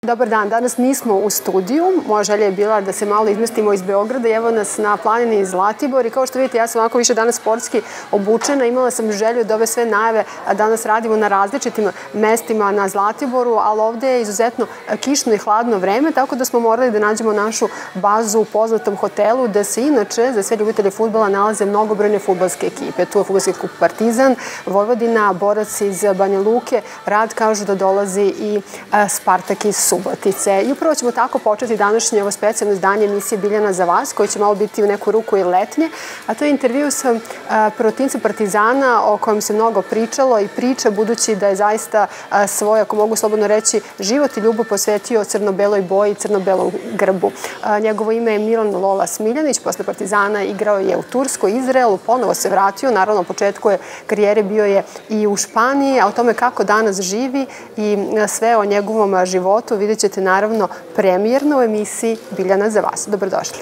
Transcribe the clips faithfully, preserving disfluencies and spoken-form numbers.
Dobar dan, danas nismo u studiju. Moja želja je bila da se malo izmestimo iz Beograda i evo nas na planini Zlatibor i kao što vidite ja sam ovako više danas sportski obučena. Imala sam želju da ove sve najave danas radimo na različitim mestima na Zlatiboru, ali ovde je izuzetno kišno i hladno vreme, tako da smo morali da nađemo našu bazu u poznatom hotelu, da se inače za sve ljubitelje fudbala nalaze mnogobrojne fudbalske ekipe. Tu je fudbalski klub Partizan, Vojvodina, borac iz Banja Luke, Rad kažu da dolazi i Spartak iz Subotice. I upravo ćemo tako početi današnje ovo specijalno izdanje emisije Biljana za vas, koji će malo biti u neku ruku i letnje, a to je intervju sa protivnicom Partizana o kojem se mnogo pričalo i priča, budući da je zaista svoj, ako mogu slobodno reći, život i ljubav posvetio crno-beloj boji i crno-belom grbu. Njegovo ime je Milan Lola Smiljanić, posle Partizana igrao je u Turskoj, Izraelu, ponovo se vratio, naravno u početku je karijere bio je i u Španiji, a o tome kako danas živi i sve o njegovom životu vidjet ćete naravno premijerno u emisiji Biljana za vas. Dobrodošli.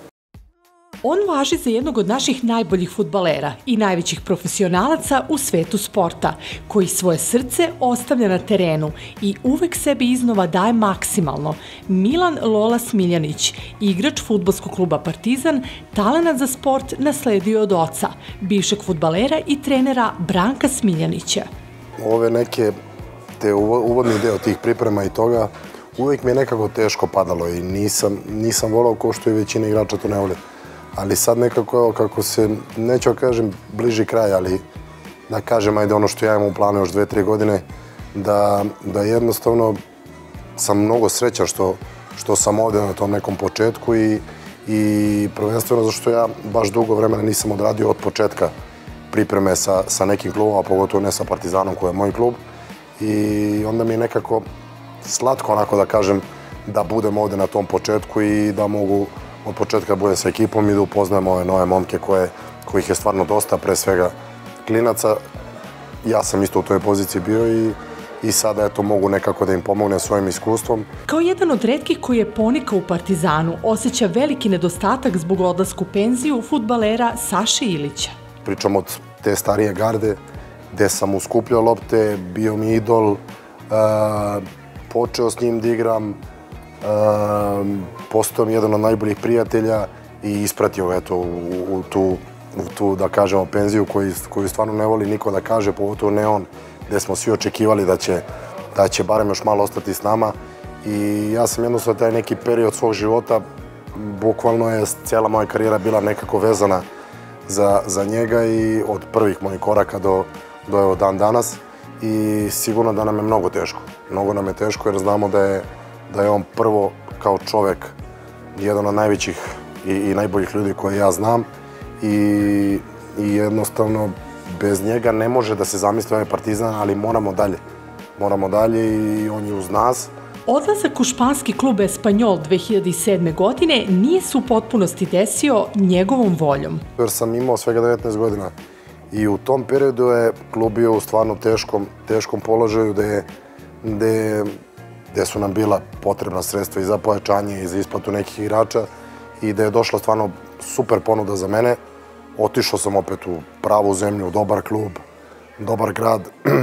On važi za jednog od naših najboljih fudbalera i najvećih profesionalaca u svetu sporta, koji svoje srce ostavlja na terenu i uvek sebi iznova daje maksimalno. Milan Lola Smiljanić, igrač fudbalskog kluba Partizan, talenat za sport nasledio od oca, bivšeg fudbalera i trenera Branka Smiljanića. Ove neke, te uvodni deo tih priprema i toga, uvijek mi je nekako teško padalo i nisam, nisam volao kao što i većina igrača to ne voli. Ali sad nekako, kako se, neću da kažem bliži kraj, ali da kažem, ajde ono što ja imam u planu još dve, tri godine, da, da jednostavno sam mnogo srećan što, što sam ovde na tom nekom početku i, i prvenstveno zašto ja baš dugo vremena nisam odradio od početka pripreme sa, sa nekim klubom, a pogotovo ne sa Partizanom koji je moj klub. I onda mi je nekako slatko, onako da kažem, da budem ovde na tom početku i da mogu od početka bude sa ekipom i da upoznajem ove nove momke koje, kojih je stvarno dosta, pre svega klinaca. Ja sam isto u toj poziciji bio i, i sada eto mogu nekako da im pomognem svojim iskustvom. Kao jedan od retkih koji je ponikao u Partizanu, osjeća veliki nedostatak zbog odlaska u penziju fudbalera Saše Ilića. Pričam od te starije garde, gde sam uskupljao lopte, bio mi idol, uh, počeo s njim da igram, uh, postao mi jedan od najboljih prijatelja i ispratio ga eto, u, u, tu, u tu, da kažemo, penziju koju, koju stvarno ne voli niko da kaže, pogotovo ne on, gde smo svi očekivali da će, da će barem još malo ostati s nama. I ja sam jednostavno taj neki period svog života, bukvalno je cijela moja karijera bila nekako vezana za, za njega i od prvih mojih koraka do, do evo dan danas. I sigurno da nam je mnogo teško. Mnogo nam je teško jer znamo da je, da je on prvo kao čovek jedan od najvećih i, i najboljih ljudi koje ja znam i, i jednostavno bez njega ne može da se zamisli ovaj Partizan, ali moramo dalje. Moramo dalje i on je uz nas. Odlazak u španski klub Espanjol dve hiljade sedme. godine nije se u potpunosti desio njegovom voljom. Jer sam imao svega devetnaest godina i u tom periodu je klub bio u stvarno teškom, teškom položaju gde, gde, gde su nam bila potrebna sredstva i za pojačanje i za isplatu nekih igrača i da je došla stvarno super ponuda za mene. Otišao sam opet u pravu zemlju, u dobar klub, dobar grad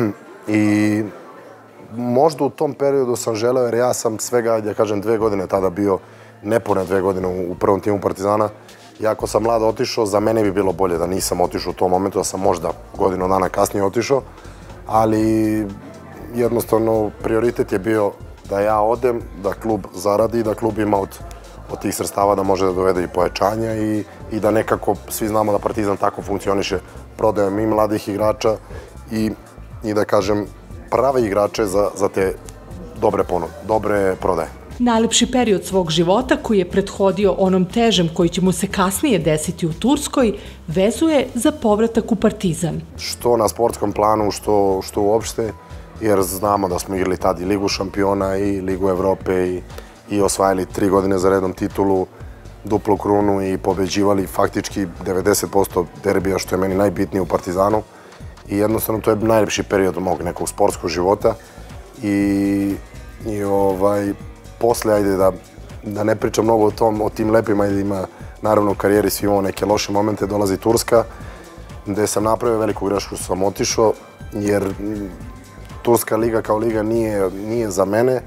i možda u tom periodu sam želeo, jer ja sam svega, ja kažem, dve godine tada bio, nepune dve godine u prvom timu Partizana. I ako sam mlad otišao, za mene bi bilo bolje da nisam otišao u tom momentu, da sam možda godinu dana kasnije otišao, ali jednostavno prioritet je bio da ja odem, da klub zaradi, da klub ima od, od tih sredstava da može da dovede i pojačanja i, i da nekako svi znamo da Partizan tako funkcioniše, prodajem i mladih igrača i, i da kažem prave igrače za, za te dobre ponude, dobre prodaje. Najlepši period svog života koji je prethodio onom težem koji će mu se kasnije desiti u Turskoj, vezuje za povratak u Partizan. Što na sportskom planu, što, što uopšte, jer znamo da smo igrali tad i Ligu šampiona i Ligu Evrope i, i osvajali tri godine za redom titulu, duplu krunu i pobeđivali faktički devedeset posto derbija, što je meni najbitnije u Partizanu. I jednostavno to je najlepši period mog nekog sportskog života i, i ovaj, posle, ajde da, da ne pričam mnogo o, tom, o tim lepima, ajde ima naravno u karijeri svi imamo neke loše momente, dolazi Turska, gde sam napravio veliku grešku što sam otišao, jer Turska liga kao liga nije, nije za mene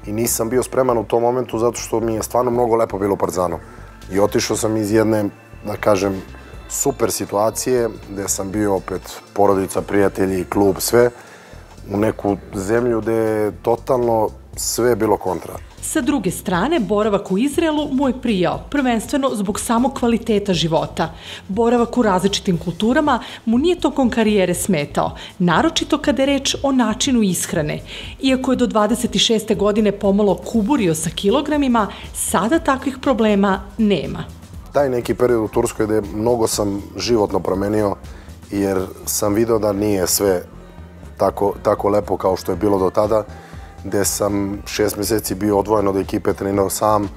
i nisam bio spreman u tom momentu zato što mi je stvarno mnogo lepo bilo u Partizanu. I otišao sam iz jedne, da kažem, super situacije gde sam bio opet porodica, prijatelji, klub, sve, u neku zemlju gde je totalno sve bilo kontra. Sa druge strane, boravak u Izraelu mu je prijao, prvenstveno zbog samog kvaliteta života. Boravak u različitim kulturama mu nije tokom karijere smetao, naročito kada je reč o načinu ishrane. Iako je do dvadeset šeste godine pomalo kuburio sa kilogramima, sada takvih problema nema. Taj neki period u Turskoj gde mnogo sam životno promenio, jer sam video da nije sve tako, tako lepo kao što je bilo do tada, gde sam šest meseci bio odvojen od ekipe, trenirao sam e,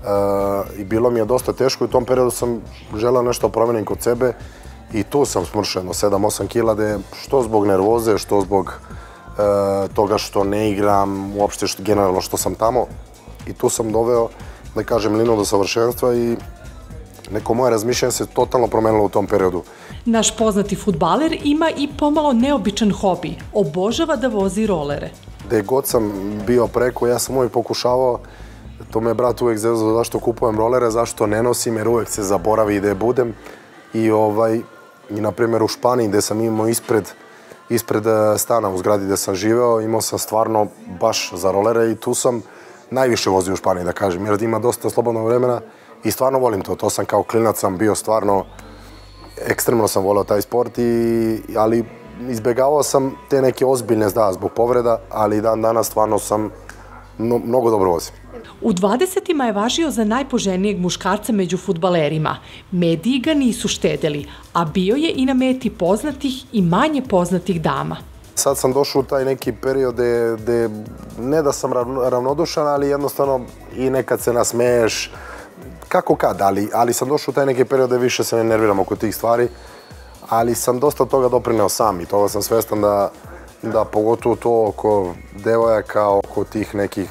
i bilo mi je dosta teško i u tom periodu sam želeo nešto promenim kod sebe i tu sam smršeno sedam osam kila, gde što zbog nervoze, što zbog e, toga što ne igram, uopšte što, generalno što sam tamo i tu sam doveo, da kažem, liniju do savršenstva i neko moje razmišljanje se totalno promenilo u tom periodu. Naš poznati fudbaler ima i pomalo neobičan hobi. Obožava da vozi rolere. Gde god sam bio preko, ja sam uvijek pokušavao, to me brat uvijek zezao zašto kupujem rolere, zašto ne nosim, jer uvijek se zaboravi gde budem. I, ovaj, i na primjer u Španiji gde sam imao ispred, ispred stana u zgradi gde sam živeo, imao sam stvarno baš za rolere i tu sam najviše vozio u Španiji, da kažem, jer ima dosta slobodnog vremena i stvarno volim to. To sam kao klinac sam bio stvarno, ekstremno sam voleo taj sport, i, ali izbegavao sam te neke ozbiljne, da, zbog povreda, ali dan danas stvarno sam no, mnogo dobro vozim. U dvadesetima je važio za najpoželjnijeg muškarca među fudbalerima. Mediji ga nisu štedeli, a bio je i na meti poznatih i manje poznatih dama. Sad sam došao u taj neki period gde, gde ne da sam ravnodušan, ali jednostavno i nekad se nasmeješ, kako kad, ali, ali sam došao u taj neki period gde više se ne nerviram oko tih stvari, ali sam dosta toga doprineo sam i toga sam svestan da, da pogotovo to oko devojaka, oko tih nekih,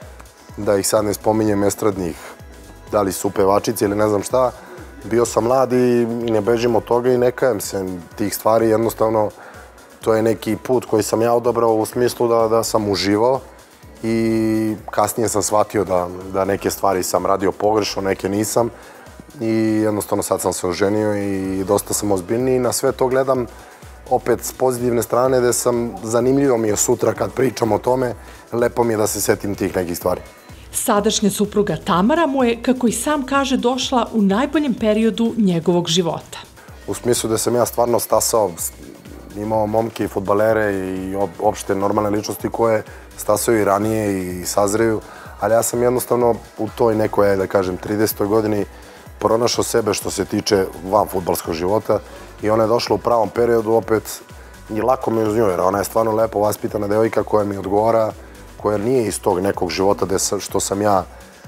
da ih sad ne spominjem, estradnih, da li su pevačice ili ne znam šta, bio sam mlad i ne bežim od toga i ne kajem se tih stvari, jednostavno to je neki put koji sam ja odabrao u smislu da, da sam uživao i kasnije sam shvatio da, da neke stvari sam radio pogrešno, neke nisam i jednostavno sad sam se oženio i dosta sam ozbiljniji i na sve to gledam opet s pozitivne strane gde sam, zanimljivo mi je sutra kad pričam o tome, lepo mi je da se setim tih nekih stvari. Sadašnja supruga Tamara mu je, kako i sam kaže, došla u najboljem periodu njegovog života. U smislu da sam ja stvarno stasao, imao momke i fudbalere i opšte normalne ličnosti koje stasaju i ranije i sazreju, ali ja sam jednostavno u toj nekoj, da kažem, tridesetoj godini pronašao sebe što se tiče van fudbalskog života i ona je došla u pravom periodu opet i lako mi uz nju, jer ona je stvarno lepo vaspitana devojka koja mi odgovara, koja nije iz tog nekog života što sam ja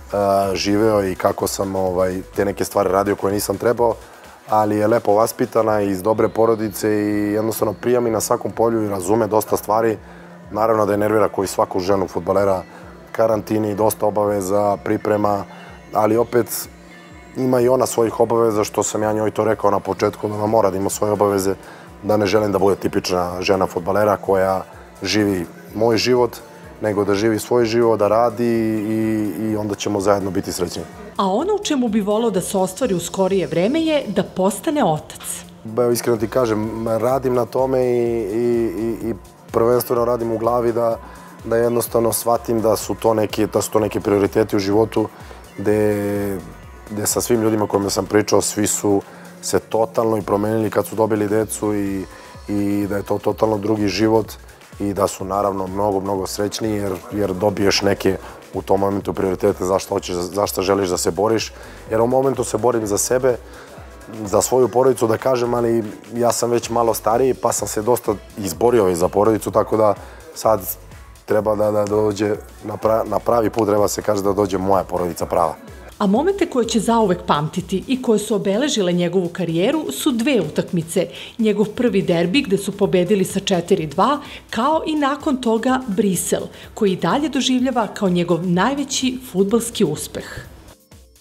živeo i kako sam te neke stvari radio koje nisam trebao, ali je lepo vaspitana iz dobre porodice i jednostavno prija mi na svakom polju i razume dosta stvari. Naravno da je nervira koji svaku ženu fudbalera, karantini, dosta obaveza, priprema, ali opet ima i ona svojih obaveza, što sam ja njoj to rekao na početku, da ona mora da ima svoje obaveze, da ne želim da bude tipična žena fudbalera koja živi moj život, nego da živi svoj život, da radi i, i onda ćemo zajedno biti srećni. A ono u čemu bi volao da se ostvari u skorije vreme je da postane otac. Ba, iskreno ti kažem, radim na tome i, i, i prvenstveno radim u glavi da, da jednostavno shvatim da su to neki, da su to neki prioriteti u životu, gde, gde sa svim ljudima kojima sam pričao, svi su se totalno i promenili kad su dobili decu i, i da je to totalno drugi život i da su naravno mnogo, mnogo srećniji jer, jer dobiješ neke u tom momentu prioritete zašto hoćeš, zašto želiš da se boriš. Jer u momentu se borim za sebe, za svoju porodicu, da kažem, ali ja sam već malo stariji pa sam se dosta izborio i za porodicu, tako da sad treba da, da dođe na, pra, na pravi put, treba se kaže da dođe moja porodica prava. A momente koje će zauvek pamtiti i koje su obeležile njegovu karijeru su dve utakmice. Njegov prvi derbi gde su pobedili sa četiri dva, kao i nakon toga Brisel, koji dalje doživljava kao njegov najveći fudbalski uspeh.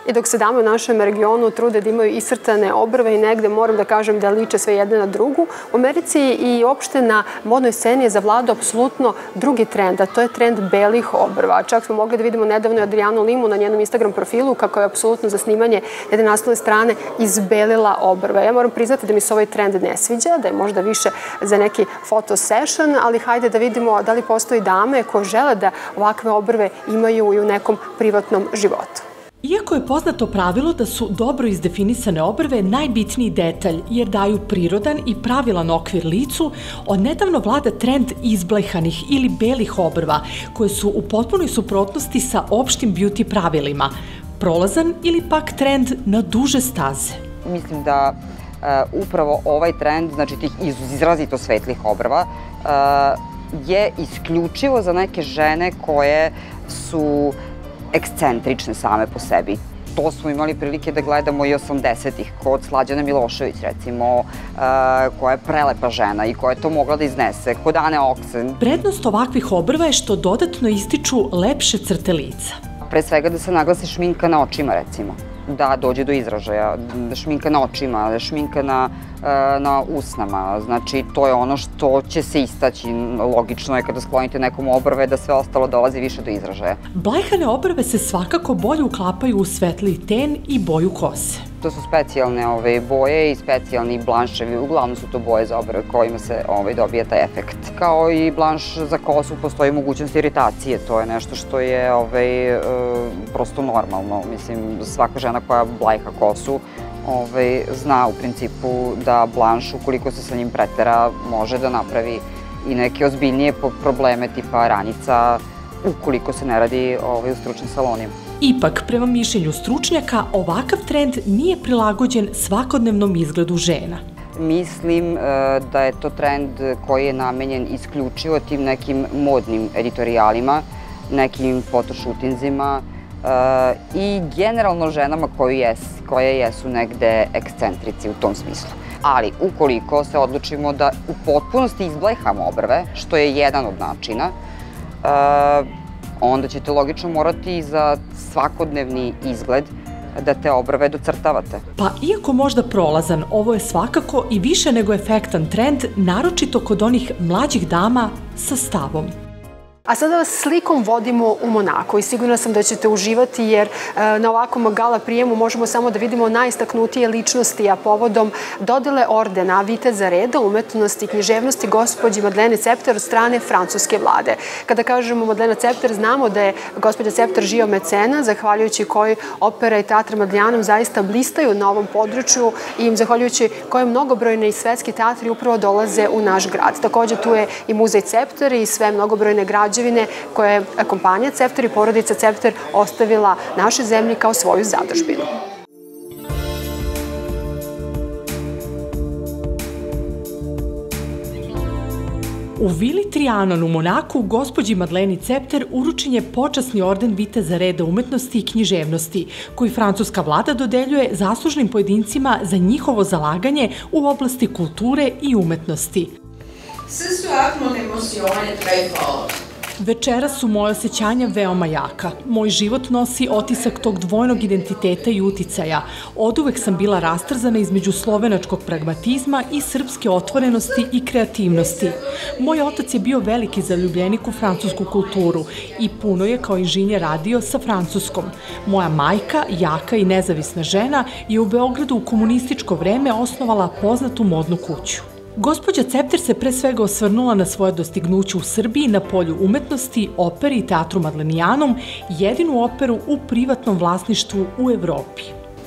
I dok se dame u našem regionu trude da imaju iscrtane obrve i negde moram da kažem da liče sve jedna na drugu, u Americi i uopšte na modnoj sceni je zavladao apsolutno drugi trend, a to je trend belih obrva. Čak smo mogli da vidimo nedavno Adrianu Limu na njenom Instagram profilu kako je apsolutno za snimanje jedne naslovne strane izbelila obrve. Ja moram priznati da mi se ovaj trend ne sviđa, da je možda više za neki photo session, ali hajde da vidimo da li postoji dame koje žele da ovakve obrve imaju i u nekom privatnom životu. Iako je poznato pravilo da su dobro izdefinisane obrve najbitniji detalj jer daju prirodan i pravilan okvir licu, odnedavno vlada trend izblejhanih ili belih obrva koje su u potpunoj suprotnosti sa opštim beauty pravilima, prolazan ili pak trend na duže staze. Mislim da upravo ovaj trend, znači tih izrazito svetlih obrva, je isključivo za neke žene koje su ekscentrične same po sebi. To smo imali prilike da gledamo i osamdesetih kod Slađane Milošević, recimo, koja je prelepa žena i koja je to mogla da iznese, kod Ane Oksen. Prednost ovakvih obrva je što dodatno ističu lepše crte lica. Pre svega da se naglasi šminka na očima, recimo, da dođe do izražaja, šminka na očima, šminka na, na usnama, znači to je ono što će se istaći. Logično je kada sklonite nekom obrve da sve ostalo dolazi više do izražaja. Blejhane obrve se svakako bolje uklapaju u svetliji ten i boju kose. To su specijalne ove, boje i specijalni blanševi, uglavnom su to boje za obrve kojima se ove, dobije taj efekt. Kao i blanš za kosu postoji mogućnost iritacije, to je nešto što je ove, e, prosto normalno. Mislim, svaka žena koja blajha kosu ove, zna u principu da blanš, ukoliko se sa njim pretera, može da napravi i neke ozbiljnije probleme tipa ranica, ukoliko se ne radi ove, u stručnim salonima. Ipak, prema mišljenju stručnjaka, ovakav trend nije prilagođen svakodnevnom izgledu žena. Mislim da je to trend koji je namenjen isključivo tim nekim modnim editorijalima, nekim fotoshootinzima i generalno ženama koje jesu negde ekscentrici u tom smislu. Ali ukoliko se odlučimo da u potpunosti izblejhamo obrve, što je jedan od načina, onda ćete logično morati za svakodnevni izgled da te obrve docrtavate. Pa iako možda prolazan, ovo je svakako i više nego efektan trend, naročito kod onih mlađih dama sa stavom. A sada vas slikom vodimo u Monako i sigurna sam da ćete uživati jer na ovakvom gala prijemu možemo samo da vidimo najistaknutije ličnosti, a povodom dodele ordena Viteza reda umetnosti i književnosti gospođi Madleni Cepter od strane francuske vlade. Kada kažemo Madlena Cepter, znamo da je gospođa Cepter žio mecena, zahvaljujući kojoj opera i teatr Madljanom zaista blistaju na ovom području i zahvaljujući kojoj mnogobrojne i svetski teatri upravo dolaze u naš grad. Takođe tu je i muzej Cepter i sve mnogobrojne građe koje je kompanija Cepter i porodica Cepter ostavila našoj zemlji kao svoju zadužbinu. U Vili Trianon u Monaku gospođi Madleni Cepter uručen je počasni orden Viteza reda umetnosti i književnosti, koji francuska vlada dodeljuje zaslužnim pojedincima za njihovo zalaganje u oblasti kulture i umetnosti. Ce soir, mon émotion est très forte. Večeras su moje osjećanja veoma jaka. Moj život nosi otisak tog dvojnog identiteta i uticaja. Oduvek sam bila rastrzana između slovenačkog pragmatizma i srpske otvorenosti i kreativnosti. Moj otac je bio veliki zaljubljenik u francusku kulturu i puno je kao inženjer radio sa francuskom. Moja majka, jaka i nezavisna žena, je u Beogradu u komunističko vreme osnovala poznatu modnu kuću. Gospođa Cepter se pre svega osvrnula na svoje dostignuće u Srbiji na polju umetnosti, operi i teatru Madlenijanom, jedinu operu u privatnom vlasništvu u Evropi.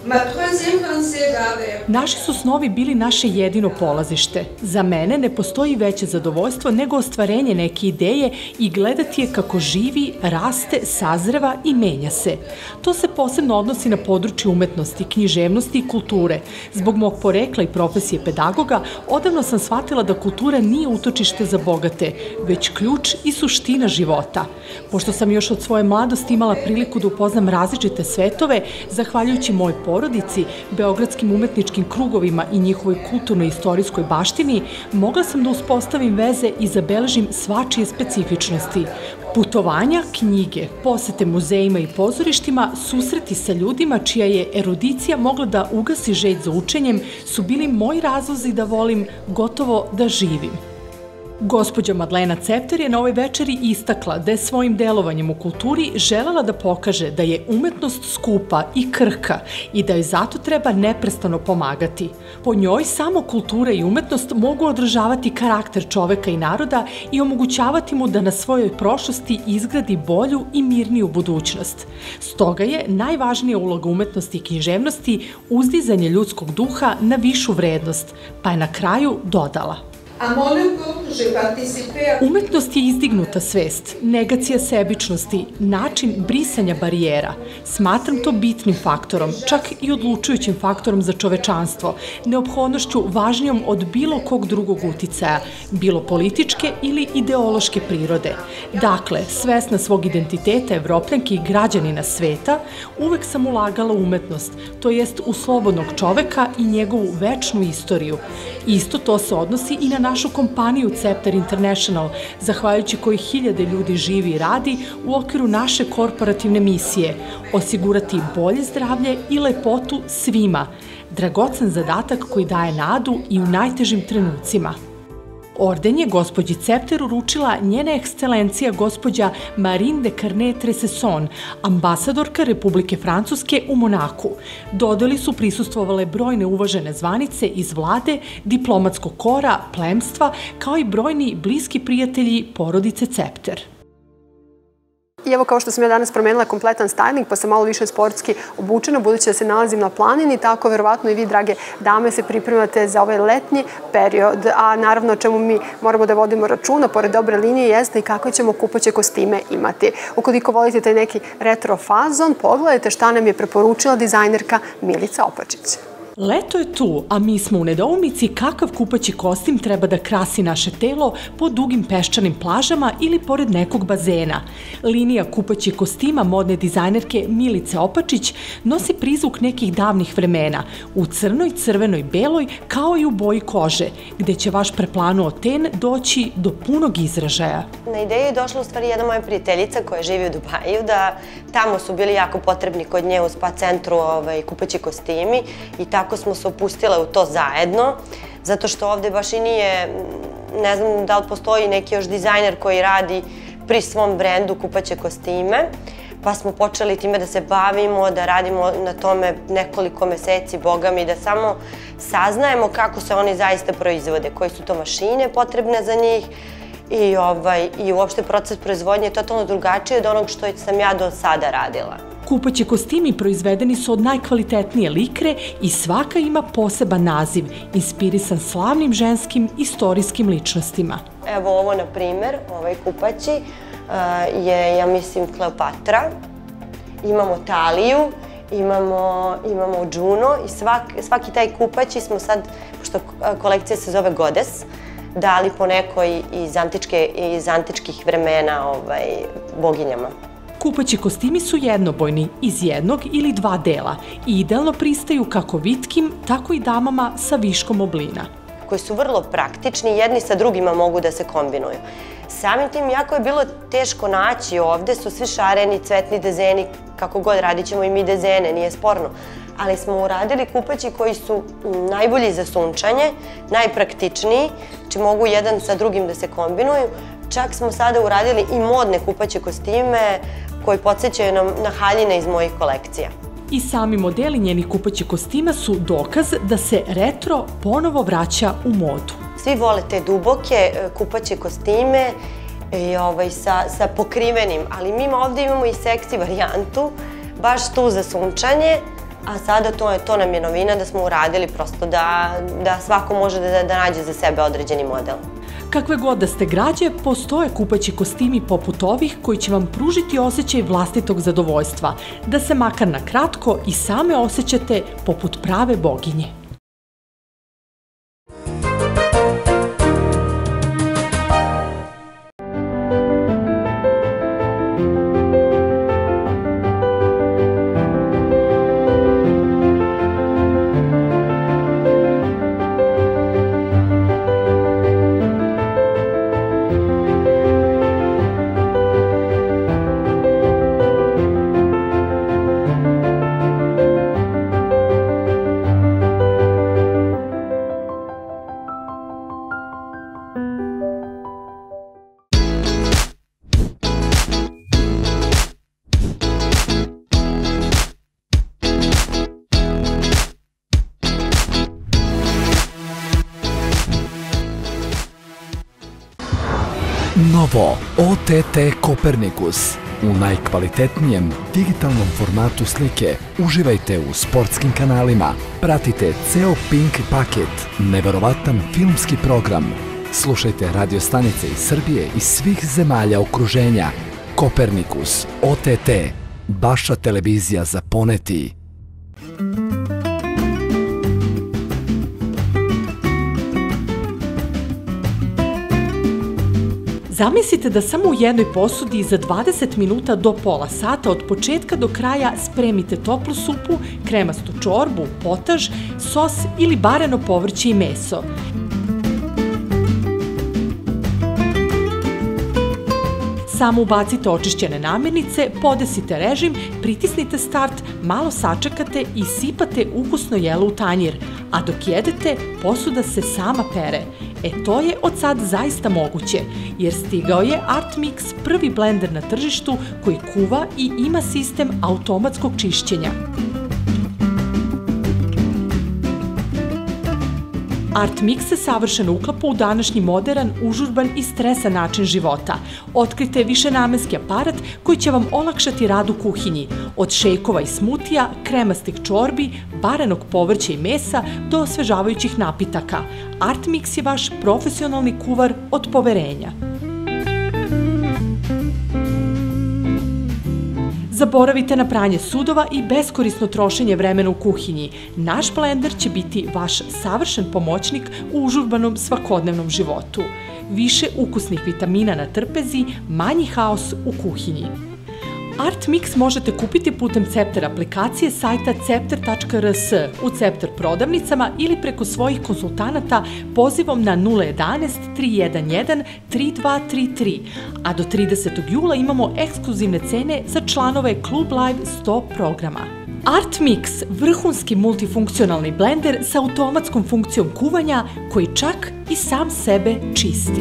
Naši su snovi bili naše jedino polazište. Za mene ne postoji veće zadovoljstvo nego ostvarenje neke ideje i gledati je kako živi, raste, sazreva i menja se. To se posebno odnosi na područje umetnosti, književnosti i kulture. Zbog mog porekla i profesije pedagoga, odavno sam shvatila da kultura nije utočište za bogate, već ključ i suština života. Pošto sam još od svoje mladosti imala priliku da upoznam različite svetove, zahvaljujući moj porodici, beogradskim umetničkim krugovima i njihovoj kulturnoj istorijskoj baštini, mogla sam da uspostavim veze i zabeležim svačije specifičnosti. Putovanja, knjige, posete muzejima i pozorištima, susreti sa ljudima čija je erudicija mogla da ugasi želj za učenjem su bili moji razlozi da volim gotovo da živim. Gospođa Madlena Cepter je na ovoj večeri istakla da je svojim delovanjem u kulturi želela da pokaže da je umetnost skupa i krhka i da joj zato treba neprestano pomagati. Po njoj samo kultura i umetnost mogu održavati karakter čoveka i naroda i omogućavati mu da na svojoj prošlosti izgradi bolju i mirniju budućnost. Stoga je najvažnija uloga umetnosti i književnosti uzdizanje ljudskog duha na višu vrednost, pa je na kraju dodala: Umetnost je izdignuta svest, negacija sebičnosti, način brisanja barijera. Smatram to bitnim faktorom, čak i odlučujućim faktorom za čovečanstvo, neophodnošću važnijom od bilo kog drugog uticaja, bilo političke ili ideološke prirode. Dakle, svesna svog identiteta Evropljanki i građanina sveta, uvek sam ulagala u umetnost, to jest u slobodnog čoveka i njegovu večnu istoriju. Isto to se odnosi i na našu kompaniju Cepter International, zahvaljujući koji hiljade ljudi živi i radi u okviru naše korporativne misije – osigurati bolje zdravlje i lepotu svima. Dragocen zadatak koji daje nadu i u najtežim trenucima. Orden je gospođi Cepter uručila njena ekscelencija gospođa Marine de Carnet-Tressesson, ambasadorka Republike Francuske u Monaku. Dodeli su prisustvovale brojne uvažene zvanice iz vlade, diplomatskog kora, plemstva, kao i brojni bliski prijatelji porodice Cepter. I evo, kao što sam ja danas promenila kompletan styling, pa sam malo više sportski obučena, budući da se nalazim na planini, tako verovatno i vi, drage dame, se pripremate za ovaj letnji period. A naravno, o čemu mi moramo da vodimo računa, pored dobre linije, jeste i kakve ćemo kupaće kostime imati. Ukoliko volite taj neki retro fazon, pogledajte šta nam je preporučila dizajnerka Milica Opačić. Leto je tu, a mi smo u nedoumici kakav kupaći kostim treba da krasi naše telo po dugim peščanim plažama ili pored nekog bazena. Linija kupaćih kostima modne dizajnerke Milice Opačić nosi prizvuk nekih davnih vremena, u crnoj, crvenoj, beloj, kao i u boji kože, gde će vaš preplanuo ten doći do punog izražaja. Na ideju je došla u stvari jedna moja prijateljica koja živi u Dubaju, da tamo su bili jako potrebni kod nje u spa centru kupaći kostimi i tako Tako smo se opustile u to zajedno, zato što ovde baš i nije, ne znam da li postoji neki još dizajner koji radi pri svom brendu kupaće kostime, pa smo počeli time da se bavimo, da radimo na tome nekoliko meseci, boga mi, da samo saznajemo kako se oni zaista proizvode, koje su to mašine potrebne za njih i uopšte proces proizvodnje je totalno drugačiji od onog što sam ja do sada radila. Kupaći kostimi proizvedeni su od najkvalitetnije likre i svaka ima poseban naziv, inspirisan slavnim ženskim istorijskim ličnostima. Evo ovo, na primer, ovaj kupaći je, ja mislim, Kleopatra. Imamo Taliju, imamo Juno i svaki taj kupaći smo sad, pošto kolekcija se zove Goddess, dali po nekoj iz antičkih vremena boginjama. Kupaći kostimi su jednobojni, iz jednog ili dva dela i idealno pristaju kako vitkim, tako i damama sa viškom oblina. Koji su vrlo praktični, jedni sa drugima mogu da se kombinuju. Samim tim, jako je bilo teško naći ovde, su svi šareni, cvetni dezeni, kako god radit ćemo i mi dezene, nije sporno. Ali smo uradili kupaći koji su najbolji za sunčanje, najpraktičniji, či mogu jedan sa drugim da se kombinuju. Čak smo sada uradili i modne kupaće kostime koji podsjećaju na haljine iz mojih kolekcija. I sami modeli njenih kupaćih kostima su dokaz da se retro ponovo vraća u modu. Svi vole te duboke kupaće kostime sa pokrivenim, ali mi ovde imamo i seksi varijantu, baš tu za sunčanje, a sada to nam je novina da smo uradili prosto da svako može da nađe za sebe određeni model. Kakve god da ste građe, postoje kupaći kostimi poput ovih koji će vam pružiti osjećaj vlastitog zadovoljstva, da se makar na kratko i same osjećate poput prave boginje. Novo O T T Kopernikus. U najkvalitetnijem digitalnom formatu slike uživajte u sportskim kanalima. Pratite ceo Pink paket, neverovatan filmski program. Slušajte radio stanice iz Srbije i svih zemalja okruženja. Kopernikus, O T T, vaša televizija za poneti. Zamislite da samo u jednoj posudi za dvadeset minuta do pola sata od početka do kraja spremite toplu supu, kremastu čorbu, potaž, sos ili bareno povrće i meso. Samo ubacite očišćene namirnice, podesite režim, pritisnite start, malo sačekate i sipate ukusno jelo u tanjir, a dok jedete, posuda se sama pere. E to je od sad zaista moguće, jer stigao je Artmix, prvi blender na tržištu koji kuva i ima sistem automatskog čišćenja. Artmix se savršeno uklapa u današnji modern, užurban i stresan način života. Otkrite višenamenski aparat koji će vam olakšati rad u kuhinji, od šejkova i smutija, kremastih čorbi, varenog povrća i mesa do osvežavajućih napitaka. Artmix je vaš profesionalni kuvar od poverenja. Zaboravite na pranje sudova i beskorisno trošenje vremena u kuhinji. Naš blender će biti vaš savršen pomoćnik u užurbanom svakodnevnom životu. Više ukusnih vitamina na trpezi, manji haos u kuhinji. Artmix možete kupiti putem Cepter aplikacije sajta cepter tačka r s, u Cepter prodavnicama ili preko svojih konsultanata pozivom na nula jedanaest tri jedan jedan tri dva tri tri, a do tridesetog jula imamo ekskluzivne cene za članove Klub Live sto programa. Artmix, vrhunski multifunkcionalni blender sa automatskom funkcijom kuvanja koji čak i sam sebe čisti.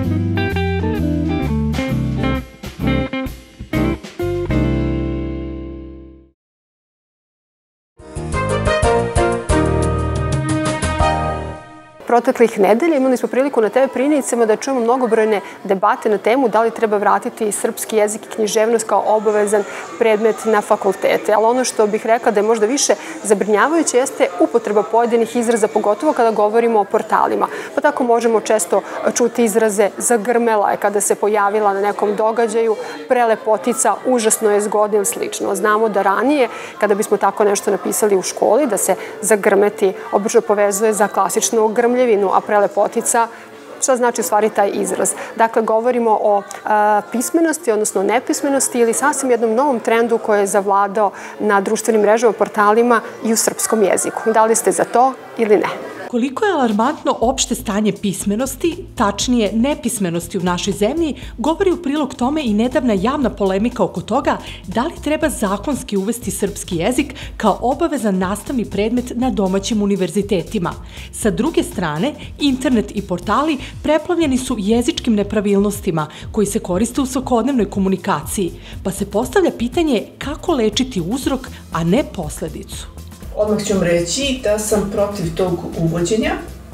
Proteklih nedelja imali smo priliku na te ve Prinicama da čujemo mnogobrojne debate na temu da li treba vratiti srpski jezik i književnost kao obavezan predmet na fakultete. Ali ono što bih rekla da je možda više zabrinjavajuće jeste upotreba pojedinih izraza, pogotovo kada govorimo o portalima. Pa tako možemo često čuti izraze zagrmela je kada se pojavila na nekom događaju, prelepotica, užasno je zgodno ili slično. Znamo da ranije, kada bismo tako nešto napisali u školi, da se zagrmeti obično povezuje za klasičnu grmljevinu, a prelepotica, šta znači u stvari taj izraz? Dakle, govorimo o pismenosti, odnosno nepismenosti ili sasvim jednom novom trendu koji je zavladao na društvenim mrežama, portalima i u srpskom jeziku. Da li ste za to ili ne? Koliko je alarmantno opšte stanje pismenosti, tačnije nepismenosti u našoj zemlji, govori u prilog tome i nedavna javna polemika oko toga da li treba zakonski uvesti srpski jezik kao obavezan nastavni predmet na domaćim univerzitetima. Sa druge strane, internet i portali preplavljeni su jezičkim nepravilnostima koji se koriste u svakodnevnoj komunikaciji, pa se postavlja pitanje kako lečiti uzrok, a ne posledicu. Odmah ću vam reći da sam protiv tog uvođenja,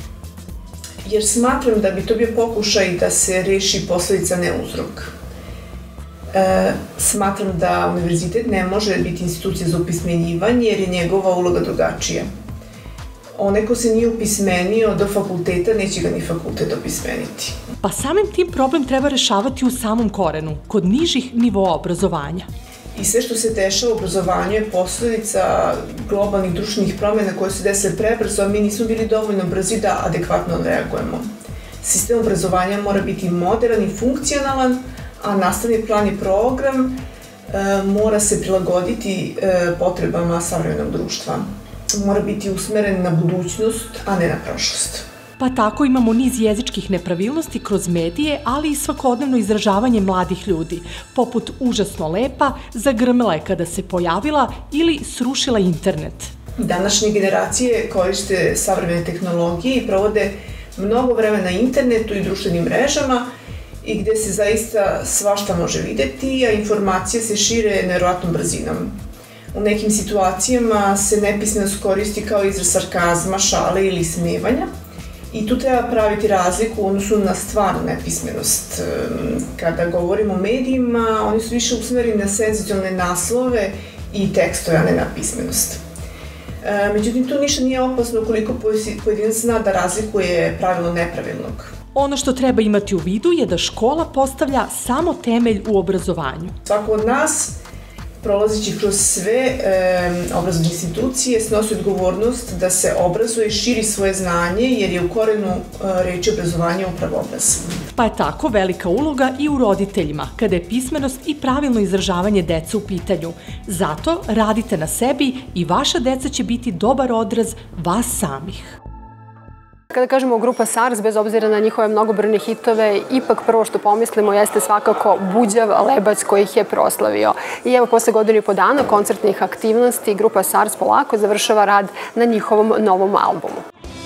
jer smatram da bi to bio pokušaj da se reši posledica, ne uzrok. E, smatram da univerzitet ne može biti institucija za upismenjivanje, jer je njegova uloga drugačija. Onaj ko se nije upismenio do fakulteta, neće ga ni fakultet opismeniti. Pa samim tim problem treba rešavati u samom korenu, kod nižih nivoa obrazovanja. I sve što se dešava u obrazovanju je posledica globalnih društvenih promjena koje se desile prebrzo, a mi nismo bili dovoljno brzi da adekvatno reagujemo. Sistem obrazovanja mora biti modern i funkcionalan, a nastavni plan i program e, mora se prilagoditi e, potrebama savremenog društva. Mora biti usmeren na budućnost, a ne na prošlost. Pa tako imamo niz jezičkih nepravilnosti kroz medije, ali i svakodnevno izražavanje mladih ljudi, poput užasno lepa, zagrmela je kada se pojavila ili srušila internet. Današnje generacije koriste savremene tehnologije i provode mnogo vremena na internetu i društvenim mrežama i gde se zaista svašta može videti, a informacije se šire nevjerovatnom brzinom. U nekim situacijama se nepismenost koristi kao izraz sarkazma, šale ili smevanja, I tu treba praviti razliku u odnosu na stvarnu nepismenost. Kada govorimo o medijima, oni su više usmereni na senzacionalne naslove i tekstove, a ne na pismenost. Međutim, to ništa nije opasno ukoliko pojedinac zna da razlikuje pravilno nepravilnog. Ono što treba imati u vidu je da škola postavlja samo temelj u obrazovanju. Svako od nas, prolazeći kroz sve obrazovne institucije, snosi odgovornost da se obrazuje i širi svoje znanje, jer je u korenu reči obrazovanja upravo obraz. Pa je tako velika uloga i u roditeljima, kada je pismenost i pravilno izražavanje dece u pitanju. Zato radite na sebi i vaša deca će biti dobar odraz vas samih. Kada kažemo grupa SARS, bez obzira na njihove mnogobrojne hitove, ipak prvo što pomislimo jeste svakako Buđav Lebac koji ih je proslavio. I evo, posle godinu i po dana koncertnih aktivnosti, grupa SARS polako završava rad na njihovom novom albumu.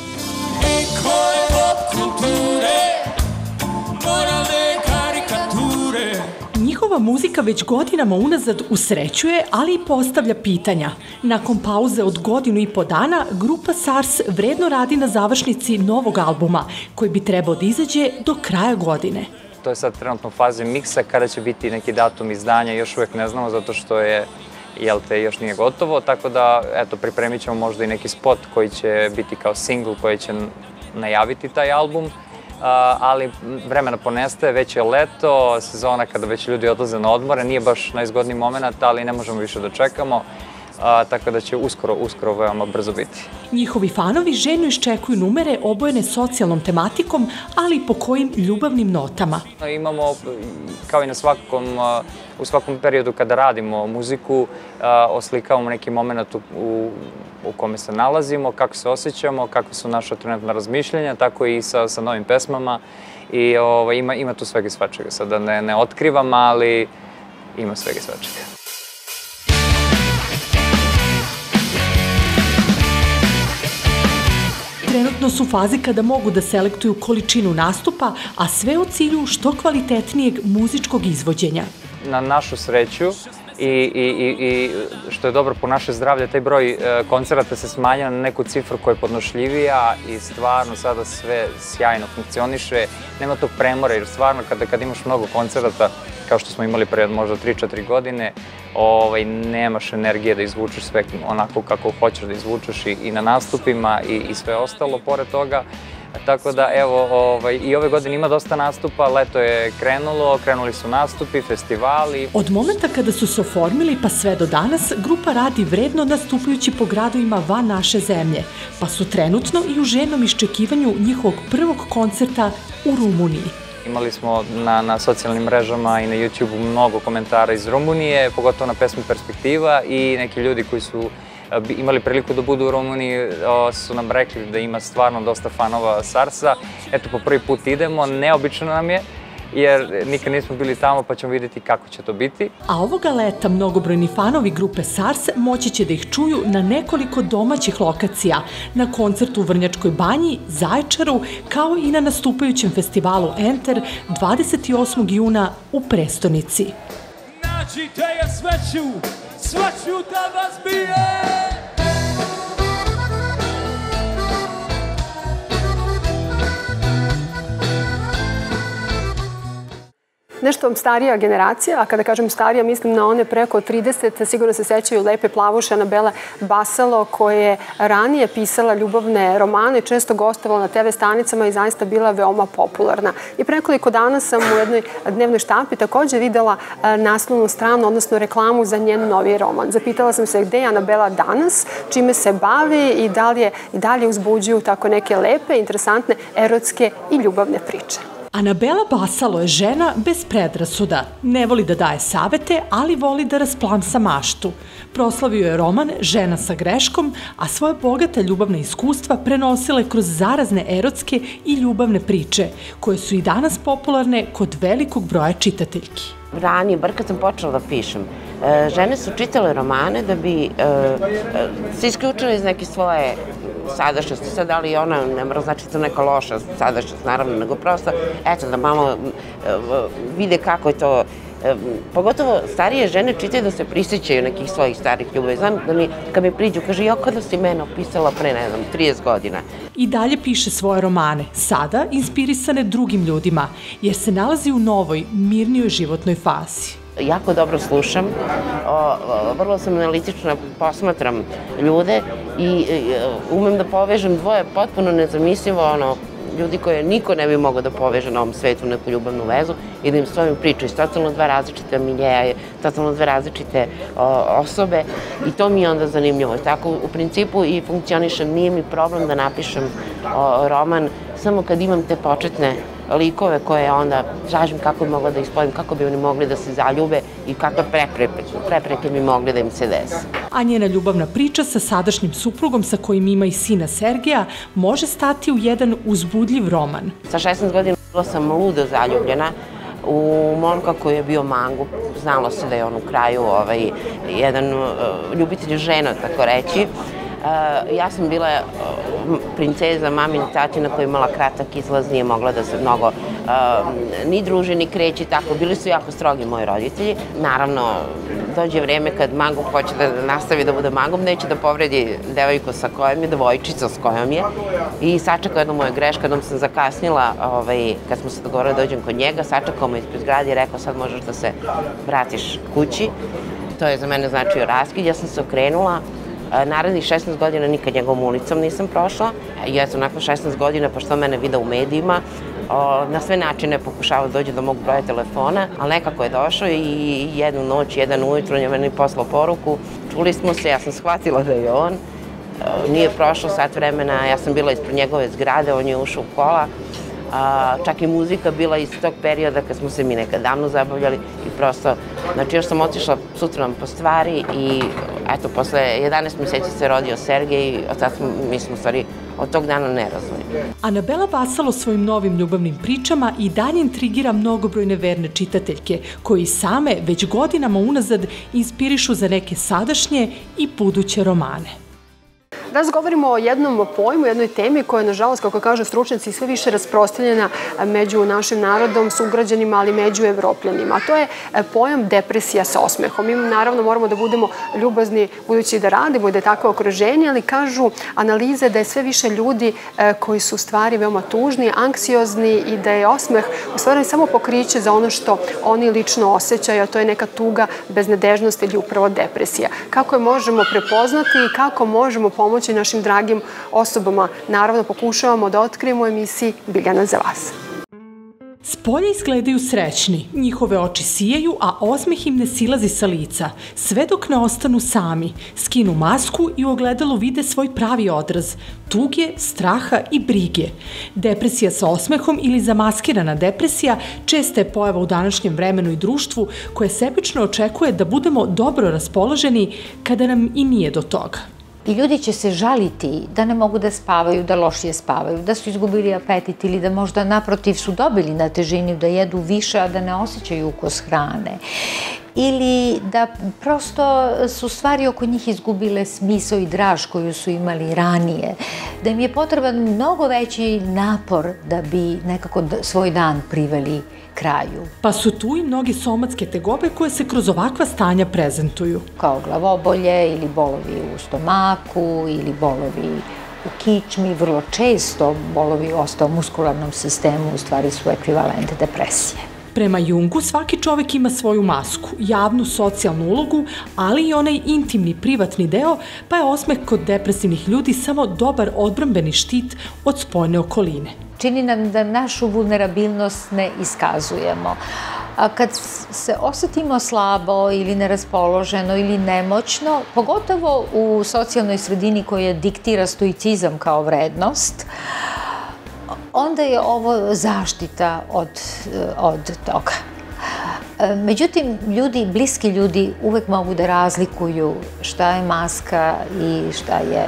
Njihova muzika već godinama unazad usrećuje, ali i postavlja pitanja. Nakon pauze od godinu i po dana, grupa SARS vredno radi na završnici novog albuma, koji bi trebao da izađe do kraja godine. To je sad trenutno u fazi miksa, kada će biti neki datum izdanja, još uvek ne znamo, zato što je, jel te, još nije gotovo, tako da, eto, pripremit ćemo možda i neki spot koji će biti kao singl, koji će najaviti taj album. Ali vremena ponestaje, već je leto, sezona kada već ljudi odlaze na odmore, nije baš najzgodniji moment, ali ne možemo više da čekamo, tako da će uskoro, uskoro veoma brzo biti. Njihovi fanovi željno iščekuju numere obojene socijalnom tematikom, ali i po kojim ljubavnim notama. Imamo, kao i na svakom, u svakom periodu kada radimo muziku, oslikavamo neki moment u u kome se nalazimo, kako se osjećamo, kako su naša trenutna razmišljenja, tako i sa, sa novim pesmama. I ovaj, ima, ima tu svega i svačega. Sada ne, ne otkrivam, ali ima svega i svačega. Trenutno su u fazi kada mogu da selektuju količinu nastupa, a sve u cilju što kvalitetnijeg muzičkog izvođenja. Na našu sreću, I, i, i što je dobro po naše zdravlje, taj broj koncerata se smanja na neku cifru koja je podnošljivija i stvarno sada sve sjajno funkcioniše. Nema tog premora, jer stvarno kada, kada imaš mnogo koncerata, kao što smo imali pre možda tri četiri godine, ovaj, nemaš energije da izvučeš sve onako kako hoćeš da izvučeš i, i na nastupima i, i sve ostalo pored toga. Tako da, evo, ovaj, i ove godine ima dosta nastupa, leto je krenulo, krenuli su nastupi, festivali. Od momenta kada su se oformili pa sve do danas, grupa radi vredno nastupajući po gradovima van naše zemlje, pa su trenutno i u željnom iščekivanju njihovog prvog koncerta u Rumuniji. Imali smo na, na socijalnim mrežama i na YouTube mnogo komentara iz Rumunije, pogotovo na pesmu Perspektiva, i neki ljudi koji su imali priliku da budu u Rumuniji su nam rekli da ima stvarno dosta fanova SARS-a. Eto, po prvi put idemo, neobično nam je, jer nikad nismo bili tamo, pa ćemo vidjeti kako će to biti. A ovoga leta mnogobrojni fanovi grupe SARS moći će da ih čuju na nekoliko domaćih lokacija, na koncertu u Vrnjačkoj banji, Zaječaru, kao i na nastupajućem festivalu Enter dvadeset osmog juna u prestonici. Nađite je sveću, sveću da vas bije! Nešto starija generacija, a kada kažem starija, mislim na one preko trideset, sigurno se sećaju Lepe plavuše Anabele Basalo, koja je ranije pisala ljubavne romane, često gostovala na te ve stanicama i zaista bila veoma popularna. I pre nekoliko dana sam u jednoj dnevnoj štampi takođe videla naslovnu stranu, odnosno reklamu za njen novi roman. Zapitala sam se gde je Anabela danas, čime se bavi i da li je i dalje uzbuđuju tako neke lepe, interesantne, erotske i ljubavne priče. Anabela Basalo je žena bez predrasuda. Ne voli da daje savete, ali voli da rasplamsa maštu. Proslavio je roman Žena sa greškom, a svoje bogate ljubavne iskustva prenosile kroz zarazne erotske i ljubavne priče, koje su i danas popularne kod velikog broja čitateljki. Ranije, bar kad sam počela da pišem, žene su čitale romane da bi se isključile iz neke svoje sadašnjosti. Sad, ali ona ne mora znači to neka loša sadašnjost, naravno, nego prosto, eto, da malo vide kako je to Pogotovo starije žene čitaju da se prisjećaju nekih svojih starih ljubavi. Znam da mi, kad mi priđu, kaže, ja kada si mene opisala pre, ne znam, trideset godina. I dalje piše svoje romane, sada inspirisane drugim ljudima, jer se nalazi u novoj, mirnijoj životnoj fazi. Jako dobro slušam, vrlo sam analitična, posmatram ljude i umem da povežem dvoje potpuno nezamislivo, ono, ljudi koje niko ne bi mogao da poveže na ovom svetu neku ljubavnu vezu i da im s ovim pričaju. Totalno dva različite miljeja, totalno dve različite osobe i to mi je onda zanimljivo. Tako u principu i funkcionišem, nije mi problem da napišem roman samo kad imam te početne likove koje onda tražim kako bi mogla da ispojim, kako bi oni mogli da se zaljube i kakve prepreke bi mogli da im se desi. A njena ljubavna priča sa sadašnjim suprugom sa kojim ima i sina Sergeja može stati u jedan uzbudljiv roman. Sa šesnaest godina bila sam ludo zaljubljena u momka koji je bio mangup. Znalo se da je on u kraju jedan ljubitelj žena, tako reći. Ja sam bila princeza, mamina tatina koja je imala kratak izlaz, nije mogla da se mnogo ni druži, ni kreći, tako. Bili su jako strogi moji roditelji. Naravno, dođe vreme kad mangup hoće da nastavi da bude mangup, neće da povredi devojku sa kojom je, devojčica s kojom je. I sačekao jednu moju grešku, jednom sam zakasnila, kad smo se dogovorili da dođem kod njega, sačekao me ispred zgrade i rekao sad možeš da se vratiš kući. To je za mene značio raskid, ja sam se okrenula. Narednih šesnaest godina nikad njegovom ulicom nisam prošla. Ja sam nakon šesnaest godina, pošto mene video u medijima, na sve načine pokušavao da dođe do mog broja telefona, ali nekako je došao i jednu noć, jedan ujutro je meni poslao poruku. Čuli smo se, ja sam shvatila da je on. Nije prošlo sat vremena, ja sam bila ispred njegove zgrade, on je ušao u kola. Čak i muzika bila iz tog perioda kad smo se mi nekad davno zabavljali i prosto, znači još sam otišla sutradan po stvari i eto, posle jedanaest meseci se rodio Sergej i od tada mi smo, stvari, od tog dana nerazvojni. Anabela Vasalo svojim novim ljubavnim pričama i dalje intrigira mnogobrojne verne čitateljke, koji same već godinama unazad inspirišu za neke sadašnje i buduće romane. Danas govorimo o jednom pojmu, jednoj temi koja je, nažalost, kako kažu stručnjaci, sve više rasprostranjena među našim narodom, sugrađanima, ali među Evropljanima. A to je pojam depresija sa osmehom. Mi, naravno, moramo da budemo ljubazni budući da radimo i da je takvo okruženje, ali kažu analize da je sve više ljudi koji su u stvari veoma tužni, anksiozni i da je osmeh u stvari samo pokriće za ono što oni lično osjećaju, a to je neka tuga, beznadežnost ili upravo depresija. Kako je možemo prepoznati i kako možemo pomoći našim dragim osobama, naravno pokušavamo da otkrijemo u emisiji Biljana za vas. Spolja izgledaju srećni, njihove oči sijaju, a osmeh im ne silazi sa lica, sve dok ne ostanu sami, skinu masku i u ogledalu vide svoj pravi odraz, tuge, straha i brige. Depresija sa osmehom ili zamaskirana depresija česta je pojava u današnjem vremenu i društvu koje sebično očekuje da budemo dobro raspoloženi kada nam i nije do toga. I ljudi će se žaliti da ne mogu da spavaju, da lošije spavaju, da su izgubili apetit ili da možda naprotiv su dobili na težini da jedu više, a da ne osjećaju ukus hrane. Ili da prosto su stvari oko njih izgubile smisao i draž koju su imali ranije. Da im je potreban mnogo veći napor da bi nekako svoj dan priveli kraju. Pa su tu i mnogi somatske tegobe koje se kroz ovakva stanja prezentuju. Kao glavobolje ili bolovi u stomaku ili bolovi u kičmi. Vrlo često bolovi u osteomuskularnom sistemu u stvari su ekvivalent depresije. Prema Jungu, svaki čovek ima svoju masku, javnu socijalnu ulogu, ali i onaj intimni, privatni deo, pa je osmeh kod depresivnih ljudi samo dobar odbrambeni štit od spoljne okoline. Čini nam da našu vulnerabilnost ne iskazujemo. A kad se osetimo slabo ili neraspoloženo ili nemoćno, pogotovo u socijalnoj sredini koja diktira stoicizam kao vrednost, onda je ovo zaštita od, od toga. Međutim, ljudi, bliski ljudi uvek mogu da razlikuju šta je maska i šta je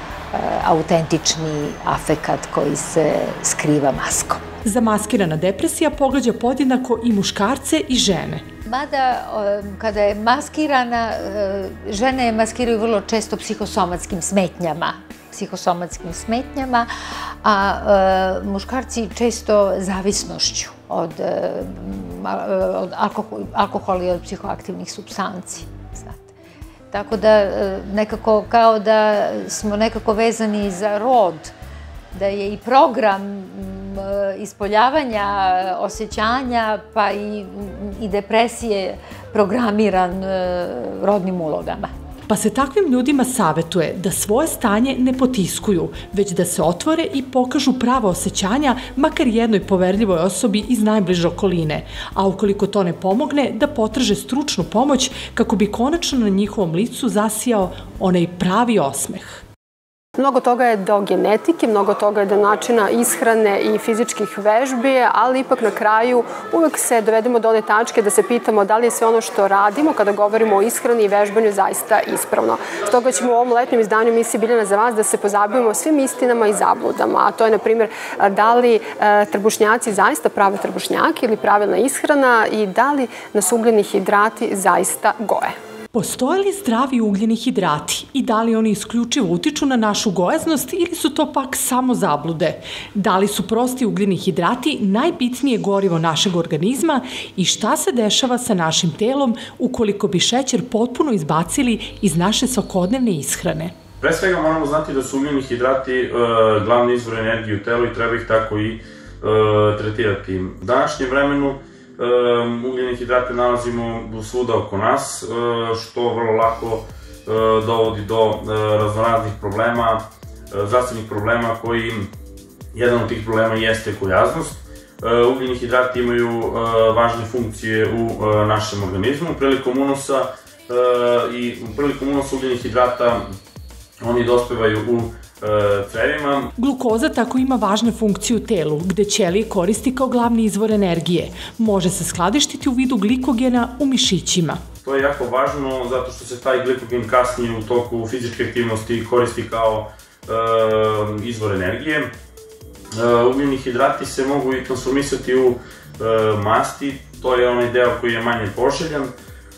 autentični afekat koji se skriva maskom. Zamaskirana depresija pogađa podjednako i muškarce i žene. Mada, kada je maskirana, žene je maskiraju vrlo često psihosomatskim smetnjama, psihosomatskim smetnjama, a muškarci često zavisnošću od od alkohola i od psihoaktivnih supstanci. Tako da nekako kao da smo nekako vezani za rod, da je i program ispoljavanja osjećanja pa i depresije programiran rodnim ulogama. Pa se takvim ljudima savetuje da svoje stanje ne potiskuju, već da se otvore i pokažu prava osjećanja makar jednoj poverljivoj osobi iz najbliže okoline, a ukoliko to ne pomogne, da potraže stručnu pomoć kako bi konačno na njihovom licu zasijao onaj pravi osmeh. Mnogo toga je do genetike, mnogo toga je do načina ishrane i fizičkih vežbi, ali ipak na kraju uvek se dovedemo do one tačke da se pitamo da li je sve ono što radimo kada govorimo o ishrani i vežbanju zaista ispravno. Stoga ćemo u ovom letnjem izdanju emisije Biljana za vas da se pozabavimo svim istinama i zabludama, a to je, na primjer, da li trbušnjaci zaista prave trbušnjaki ili pravilna ishrana i da li nas ugljeni hidrati zaista goje. Postoje li zdravi ugljeni hidrati i da li oni isključivo utiču na našu gojaznost ili su to pak samo zablude? Da li su prosti ugljeni hidrati najbitnije gorivo našeg organizma i šta se dešava sa našim telom ukoliko bi šećer potpuno izbacili iz naše svakodnevne ishrane? Pre svega moramo znati da su ugljeni hidrati glavni izvor energije u telu i treba ih tako i tretirati. U današnjem vremenu ugljene hidrate nalazimo svuda oko nas, što vrlo lako dovodi do raznoraznih problema, zdravstvenih problema koji, jedan od tih problema jeste gojaznost. Ugljeni hidrati imaju važne funkcije u našem organizmu. Prilikom unosa i prilikom unosa ugljenih hidrata oni dospevaju u cevima. Glukoza tako ima važne funkcije u telu, gde ćelije koristi kao glavni izvor energije. Može se skladištiti u vidu glikogena u mišićima. To je jako važno zato što se taj glikogen kasnije u toku fizičke aktivnosti koristi kao izvor energije. Ugljeni hidrati se mogu i transformisati u masti, to je onaj deo koji je manje poželjan.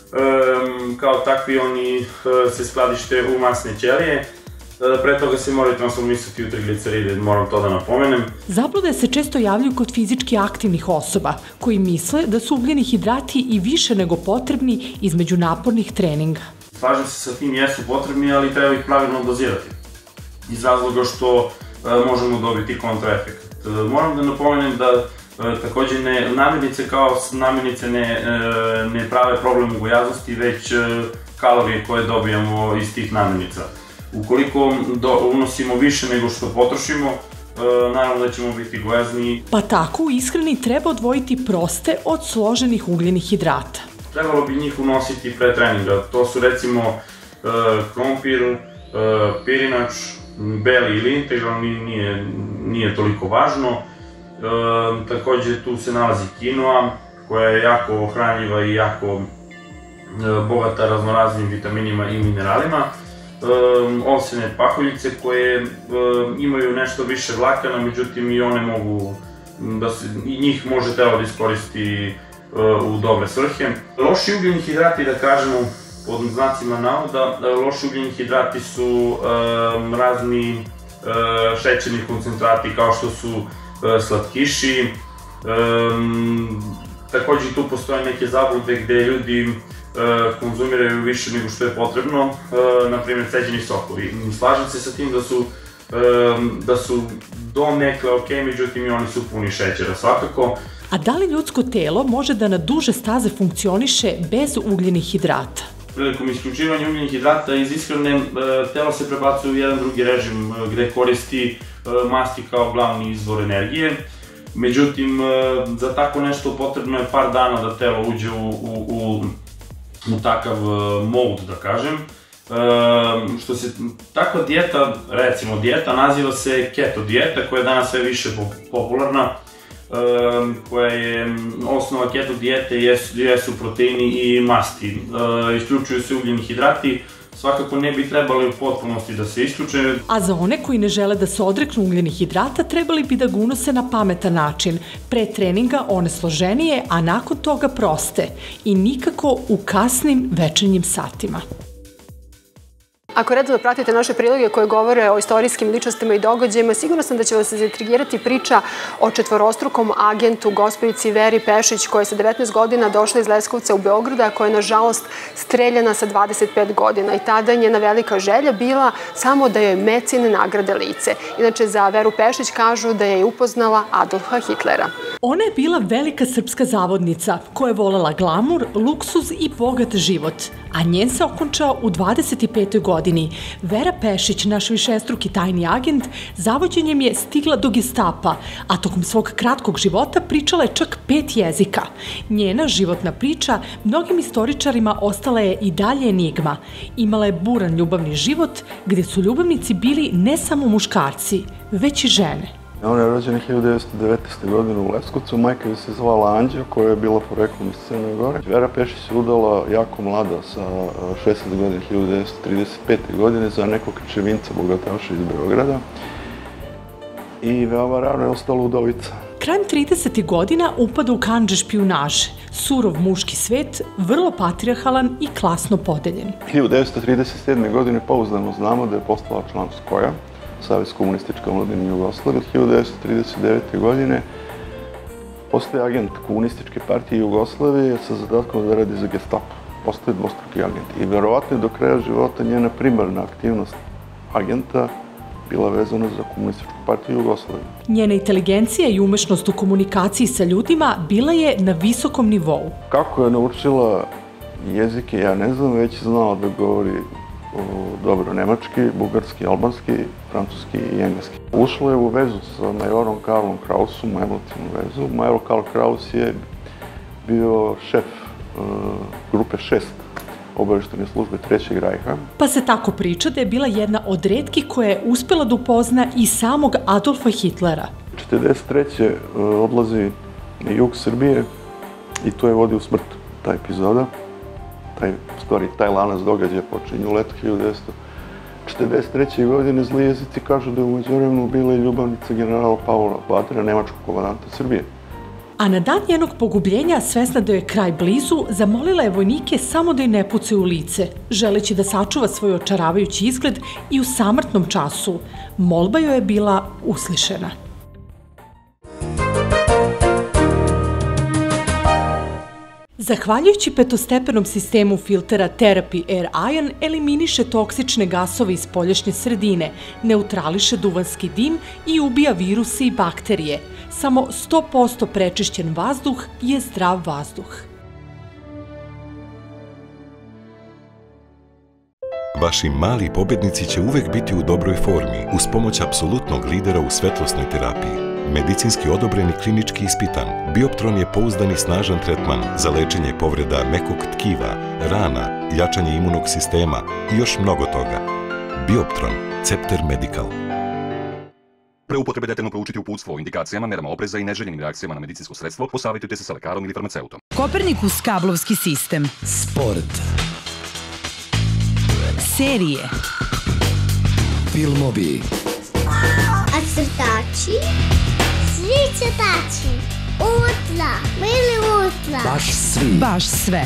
Kao takvi oni se skladište u masne ćelije. Pre toga se moraju transformisati u trigliceride, moram to da napomenem. Zablude se često javljaju kod fizički aktivnih osoba, koji misle da su ugljeni hidrati i više nego potrebni između napornih treninga. Slažem se sa tim, jesu potrebni, ali treba ih pravilno dozirati. Iz razloga što možemo dobiti kontraefekt. Moram da napomenem da takođe namirnice kao namirnice ne prave problem u gojaznosti, već kalorije koje dobijamo iz tih namirnica. Ukoliko unosimo više nego što potrošimo, naravno da ćemo biti gojazni. Pa tako u ishrani treba odvojiti proste od složenih ugljenih hidrata. Trebalo bi njih unositi pre treninga. To su recimo krompir, pirinač, beli ili integralni, nije toliko važno. Takođe tu se nalazi kinoa koja je jako hranljiva i jako bogata raznoraznim vitaminima i mineralima. Ovsene pahuljice koje imaju nešto više vlakana, međutim i one mogu, i njih može telo da iskoristi u dobre svrhe. Loši ugljeni hidrati, da kažemo pod znacima navoda, loši ugljeni hidrati su razni šećerni koncentrati kao što su slatkiši. Takođe tu postoje neke zablude gde ljudi konzumiraju više nego što je potrebno, na primjer ceđeni sokovi. Slažem se sa tim da su do nekle ok, međutim i oni su puni šećera svakako. A da li ljudsko telo može da na duže staze funkcioniše bez ugljenih hidrata? Prilikom isključivanja ugljenih hidrata iz ishrane, telo se prebacuje u jedan drugi režim gde koristi masti kao glavni izvor energije. Međutim, za tako nešto potrebno je par dana da telo uđe u u takav mod, da kažem. Što se, takva dijeta, recimo dijeta, naziva se keto dijeta, koja je danas sve više popularna, koja je, osnova keto dijete jesu proteini i masti. Isključuju se ugljeni hidrati, svakako ne bi trebali u potpunosti da se isključe. A za one koji ne žele da se odreknu ugljenih hidrata, trebali bi da ga unose na pametan način. Pre treninga one složenije, a nakon toga proste. I nikako u kasnim večernjim satima. Ako redovno pratite naše priloge koje govore o istorijskim ličnostima i događajima, sigurno sam da će vas zaintrigirati priča o četvorostrukom agentu gospođici Veri Pešić, koja je sa devetnaest godina došla iz Leskovca u Beograd, a koja je nažalost streljana sa dvadeset pet godina. I tada je njena velika želja bila samo da joj mecine nagrade lice. Inače, za Veru Pešić kažu da je upoznala Adolfa Hitlera. Ona je bila velika srpska zavodnica koja je volela glamur, luksuz i bogat život, a njen se okončao u dvadeset petoj godini. Vera Pešić, naš višestruki tajni agent, zavođenjem je stigla do Gestapa, a tokom svog kratkog života pričala je čak pet jezika. Njena životna priča mnogim istoričarima ostala je i dalje enigma. Imala je buran ljubavni život gdje su ljubavnici bili ne samo muškarci, već i žene. Ona je rođena hiljadu devetsto devetnaeste. godine u Leskovcu, majka je se zvala Anđa, koja je bila poreklom iz Crne Gore. Vera Pešić se udala jako mlada, sa šesnaest godina, hiljadu devetsto trideset pete. godine, za nekog krčevinca, bogataša iz Beograda. I veoma rano je ostala udovica. Krajem tridesetih godina upada u kandže špijunaže. Surov muški svet, vrlo patrijarhalan i klasno podeljen. hiljadu devetsto trideset sedme. godine pouzdano znamo da je postala član S K O J-a, Savez komunistička omladine Jugoslavije. Od hiljadu devetsto trideset devete. godine postaje agent Komunističke partije Jugoslavije sa zadatkom da radi za Gestapo. Postaje dvostruki agent. I verovatno je do kraja života njena primarna aktivnost agenta bila vezana za Komunističku partiju Jugoslavije. Njena inteligencija i umešnost u komunikaciji sa ljudima bila je na visokom nivou. Kako je naučila jezike, ja ne znam, već je znala da govori dobro nemački, bugarski, albanski, francuski i engleski. Ušla je u vezu sa majorom Karlom Krausom, emotivnu vezu. Major Karl Kraus je bio šef grupe šest obaveštene službe Trećeg rajha. Pa se tako priča da je bila jedna od retkih koja je uspela da upozna i samog Adolfa Hitlera. četrdeset treće. odlazi na jug Srbije i to je vodi u smrt, ta epizoda. Taj, u stvari, taj lanac događaja počinje u letu hiljadu devetsto četrdeset treće. godine. Zli jezici kažu da je u međuvremenu bila i ljubavnica generala Pavla Badera, nemačkog komandanta Srbije. A na dan njenog pogubljenja, svesna da je kraj blizu, zamolila je vojnike samo da joj ne pucaju u lice, želeći da sačuva svoj očaravajući izgled i u samrtnom času. Molba joj je bila uslišena. Zahvaljujući petostepenom sistemu filtera Therapy Air Ion, eliminiše toksične gasove iz spoljašnje sredine, neutrališe duvanski dim i ubija viruse i bakterije. Samo sto posto prečišćen vazduh je zdrav vazduh. Vaši mali pobednici će uvek biti u dobroj formi uz pomoć apsolutnog lidera u svetlosnoj terapiji. Medicinski odobren i klinički ispitan, Bioptron je pouzdani snažan tretman za lečenje povreda mekog tkiva, rana, jačanje imunog sistema i još mnogo toga. Bioptron, Cepter Medical. Pre upotrebe detaljno proučiti uputstvo o indikacijama, merama opreza i neželjenim reakcijama na medicinsko sredstvo, posavitujte se sa lekarom ili farmaceutom. Kopernikus kablovski sistem. Sport. Serije. Filmovi. A crtači? Svi crtači. Ultra. Bili ultra. Baš svi. Baš sve.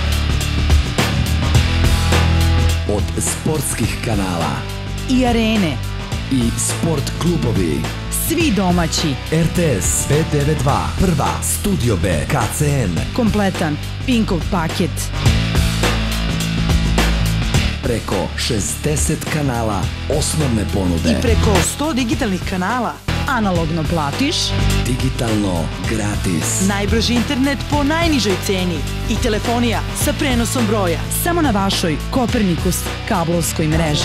Od sportskih kanala. I arene. I sport klubovi. Svi domaći. R T S, B devedeset dva, Prva, Studio B, K C N. Kompletan Pinkov paket. Preko šezdeset kanala osnovne ponude. I preko sto digitalnih kanala. Analogno platiš. Digitalno gratis. Najbrži internet po najnižoj ceni. I telefonija sa prenosom broja. Samo na vašoj Kopernikus kablovskoj mreži.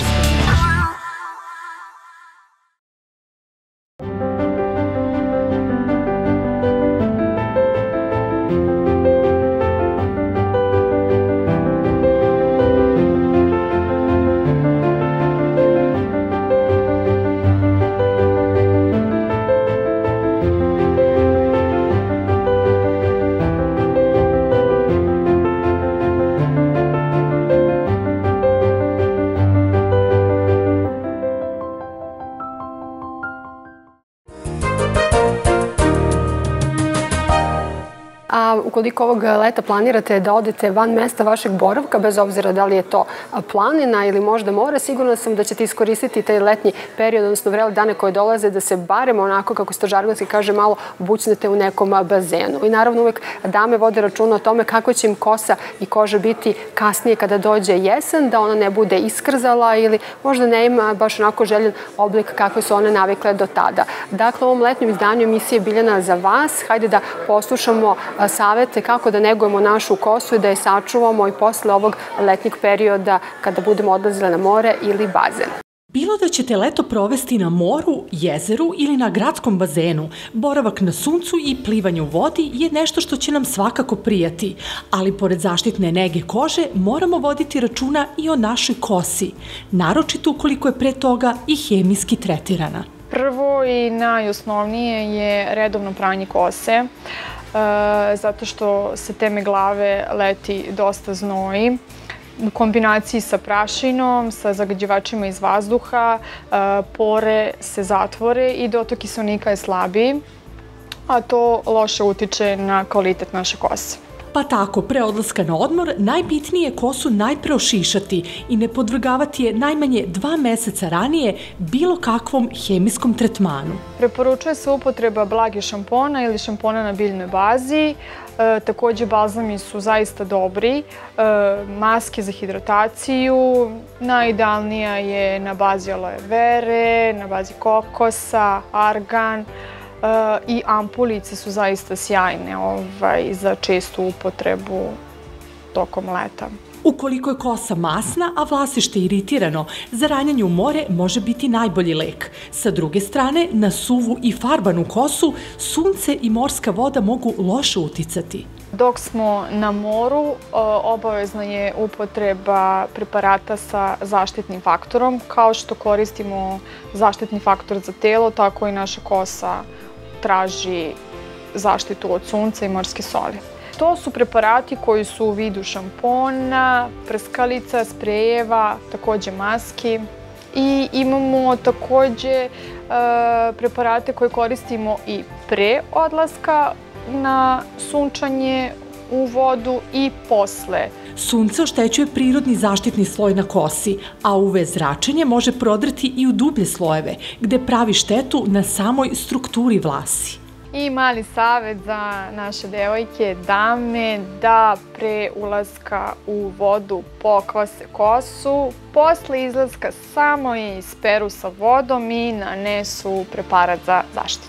A ukoliko ovog leta planirate da odete van mesta vašeg boravka, bez obzira da li je to planina ili možda more, sigurno sam da ćete iskoristiti taj letnji period, odnosno vrele dane koje dolaze, da se barem onako, kako se to žargonski kaže, malo bucnete u nekom bazenu. I naravno uvek dame vode računa o tome kako će im kosa i koža biti kasnije kada dođe jesen, da ona ne bude iskrzala ili možda ne ima baš onako željen oblik kakve su one navikle do tada. Dakle, u ovom letnjem izdanju emisije Biljana za vas, hajde da poslušamo savete kako da negujemo našu kosu i da je sačuvamo i posle ovog letnjeg perioda kada budemo odlazile na more ili bazen. Bilo da ćete leto provesti na moru, jezeru ili na gradskom bazenu, boravak na suncu i plivanje u vodi je nešto što će nam svakako prijati, ali pored zaštitne nege kože moramo voditi računa i o našoj kosi, naročito ukoliko je pre toga i hemijski tretirana. Prvo i najosnovnije je redovno pranje kose, zato što se teme glave leti dosta znoji. U kombinaciji sa prašinom, sa zagađivačima iz vazduha, pore se zatvore i dotok kiseonika je slabiji, a to loše utiče na kvalitet naše kose. Pa tako, pre odlaska na odmor, najbitnije je kosu najpre ošišati i ne podvrgavati je najmanje dva meseca ranije bilo kakvom hemijskom tretmanu. Preporučuje se upotreba blagih šampona ili šampona na biljnoj bazi. E, takođe, balzami su zaista dobri. E, maske za hidrataciju, najidealnija je na bazi aloe vere, na bazi kokosa, argan. I ampulice su zaista sjajne za čestu upotrebu tokom leta. Ukoliko je kosa masna, a vlasište iritirano, za ranjanje u more može biti najbolji lek. Sa druge strane, na suvu i farbanu kosu, sunce i morska voda mogu loše uticati. Dok smo na moru, obavezna je upotreba preparata sa zaštitnim faktorom. Kao što koristimo zaštitni faktor za telo, tako i naša kosa traži zaštitu od sunca i morske soli. To su preparati koji su u vidu šampona, prskalica, sprejeva, takođe maski. I imamo takođe preparate koje koristimo i pre odlaska na sunčanje u vodu i posle. Sunce oštećuje prirodni zaštitni sloj na kosi, a U V zračenje može prodrti i u dublje slojeve, gde pravi štetu na samoj strukturi vlasi. I mali savet za naše devojke, dame, da pre ulaska u vodu pokvase kosu, posle izlaska samo je isperu sa vodom i nanesu preparat za zaštitu.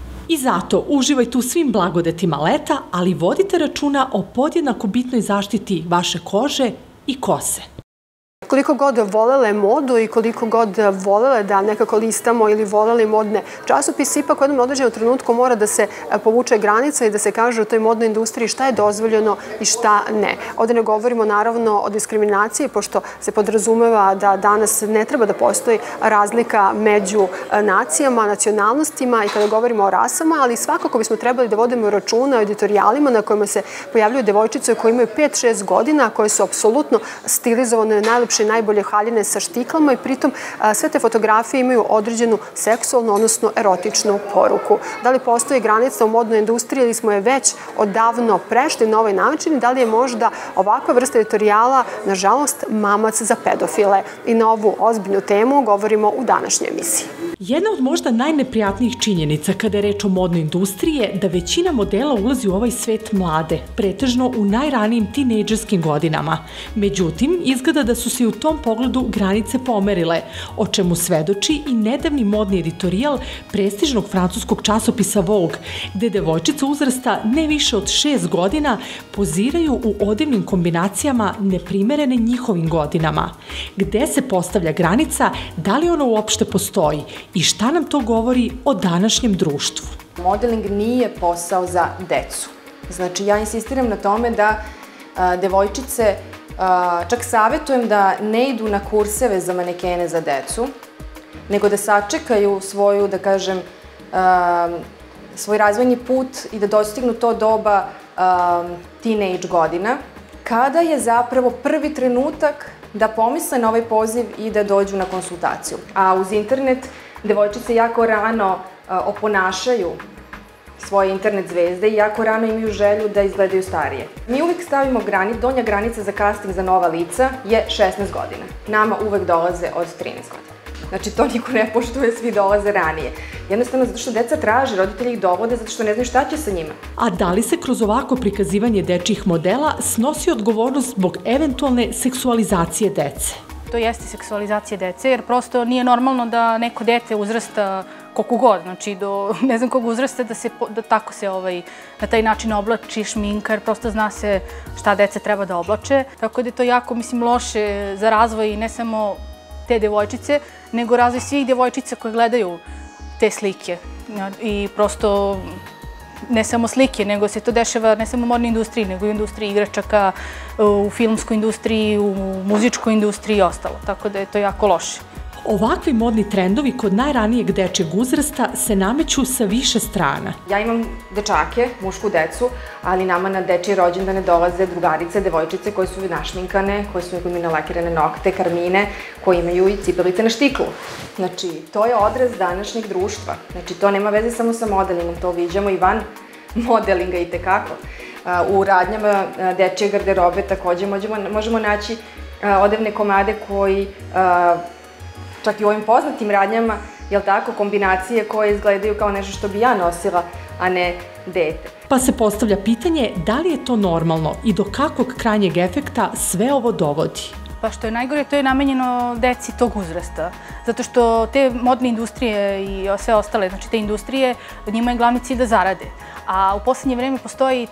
I zato uživajte u svim blagodetima leta, ali vodite računa o podjednako bitnoj zaštiti vaše kože i kose. Koliko god volele modu i koliko god volele da nekako listamo ili voleli modne časopise, ipak u jednom određenom trenutku mora da se povuče granica i da se kaže u toj modnoj industriji šta je dozvoljeno i šta ne. Ovde ne govorimo naravno o diskriminaciji, pošto se podrazumeva da danas ne treba da postoji razlika među nacijama, nacionalnostima i kada govorimo o rasama, ali svakako bismo trebali da vodimo računa o editorijalima na kojima se pojavljuju devojčice koje imaju pet šest godina, koje su apsolutno stilizovane najlepše i najbolje haljine sa štiklama i pritom sve te fotografije imaju određenu seksualnu, odnosno erotičnu poruku. Da li postoji granica u modnoj industriji ili smo je već odavno prešli na ovaj način i da li je možda ovakva vrsta editorijala, nažalost, mamac za pedofile? I na ovu ozbiljnu temu govorimo u današnjoj emisiji. Jedna od možda najneprijatnijih činjenica kada je reč o modnoj industriji je da većina modela ulazi u ovaj svet mlade, pretežno u najranijim tinejdžerskim godinama. Međutim, izgleda da su se i u tom pogledu granice pomerile, o čemu svedoči i nedavni modni editorijal prestižnog francuskog časopisa Vogue, gde devojčice uzrasta ne više od šest godina poziraju u odevnim kombinacijama neprimerene njihovim godinama. Gde se postavlja granica, da li ona uopšte postoji i šta nam to govori o današnjem društvu? Modeling nije posao za decu. Znači, ja insistiram na tome da a, devojčice, a, čak savjetujem da ne idu na kurseve za manekene za decu, nego da sačekaju svoju, da kažem, a, svoj razvojni put i da dostignu to doba teenage godina, kada je zapravo prvi trenutak da pomisle na ovaj poziv i da dođu na konsultaciju. A uz internet devojčice jako rano oponašaju svoje internet zvezde i jako rano imaju želju da izgledaju starije. Mi uvek stavimo granic, donja granica za casting za nova lica je šesnaest godina. Nama uvek dolaze od trinaest godina. Znači, to niko ne poštuje, svi dolaze ranije. Jednostavno, zato što deca traže, roditelji ih dovode, zato što ne znaju šta će sa njima. A da li se kroz ovako prikazivanje dečjih modela snosi odgovornost zbog eventualne seksualizacije dece? To jeste seksualizacija dece, jer prosto nije normalno da neko dete uzrasta koliko god, znači do ne znam kog uzrasta da se da tako se ovaj na taj način oblači, šminka, jer prosto zna se šta deca treba da oblače. Tako da je to jako, mislim, loše za razvoj ne samo te devojčice, nego razvoj svih devojčica koje gledaju te slike. I prosto ne samo slike, nego se to dešava ne samo u modnoj industriji, nego i u industriji igračaka, u filmskoj industriji, u muzičkoj industriji i ostalo. Tako da je to jako loše. Ovakvi modni trendovi kod najranijeg dečjeg uzrasta se nameću sa više strana. Ja imam dečake, mušku decu, ali nama na dečje rođendane dolaze drugarice, devojčice koje su našminkane, koje su imaju nalakirane nokte, karmine, koje imaju i cipelice na štiklu. Znači, to je odraz današnjeg društva. Znači, to nema veze samo sa modelingom, to viđamo i van modelinga i tekako. U radnjama dečje garderobe takođe možemo naći odevne komade koji čak i u ovim poznatim radnjama, jel tako, kombinacije koje izgledaju kao nešto što bi ja nosila, a ne dete. Pa se postavlja pitanje da li je to normalno i do kakvog krajnjeg efekta sve ovo dovodi. Pa što je najgore, to je namenjeno deci tog uzrasta. Zato što te modne industrije i sve ostale, znači te industrije, njima je glavni cilj da zarade. A u poslednje vreme postoji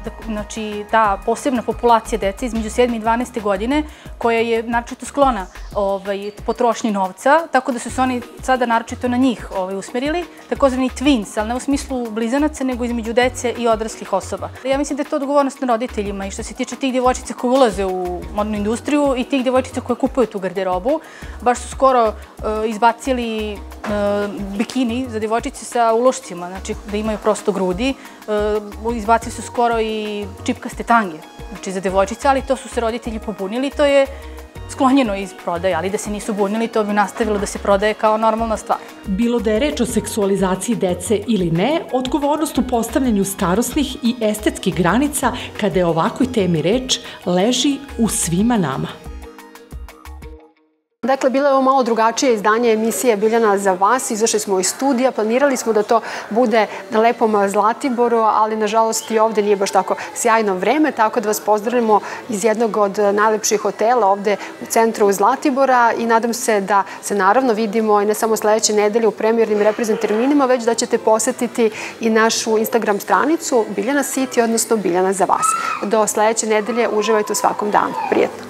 ta posebna populacija dece između sedme i dvanaeste godine koja je naročito sklona potrošnji novca, tako da su se oni sada naročito na njih usmerili, takozvani twins, ali ne u smislu blizanaca, nego između dece i odraslih osoba. Ja mislim da je to odgovornost na roditeljima i što se tiče tih djevojčica koje ulaze u modnu industriju i tih djevojčica koje kupuju tu garderobu. Baš su skoro izbacili bikini za djevojčice sa ulošcima, znači da imaju prosto grudi. Izbacili su skoro i čipkaste tange, znači za devojčice, ali to su se roditelji pobunili, to je sklonjeno iz prodaje, ali da se nisu bunili, to bi nastavilo da se prodaje kao normalna stvar. Bilo da je reč o seksualizaciji dece ili ne, odgovornost u postavljanju starosnih i estetskih granica, kada je o ovakvoj temi reč, leži u svima nama. Dakle, bilo je ovo malo drugačije izdanje emisije Biljana za vas. Izašli smo iz studija, planirali smo da to bude na lepom Zlatiboru, ali nažalost i ovde nije baš tako sjajno vreme, tako da vas pozdravimo iz jednog od najlepših hotela ovde u centru Zlatibora i nadam se da se naravno vidimo i ne samo sledeće nedelje u premijernim reprezent terminima, već da ćete posetiti i našu Instagram stranicu Biljana City, odnosno Biljana za vas. Do sledeće nedelje uživajte u svakom danu. Prijetno!